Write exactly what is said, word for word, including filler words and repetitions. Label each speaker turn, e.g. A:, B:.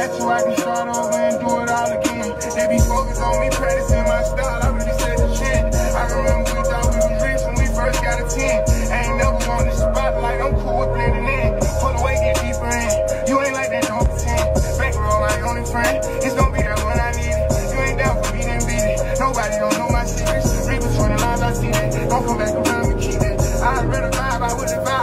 A: had to, I can start over and do it all again. They be focused on me practicing my style, I really set the trend. I remember we thought we was rich when we first got a ten. I ain't never want the spotlight, I'm cool with blending in. Pull away, get deeper in. You ain't like that, don't pretend. Back row, my only friend. It's gonna be that when I need it. You ain't down for me, then beat it. Nobody don't know my secrets. Read between the lines, I see that. Don't come back around and keep that. I'd rather vibe, I would vibe.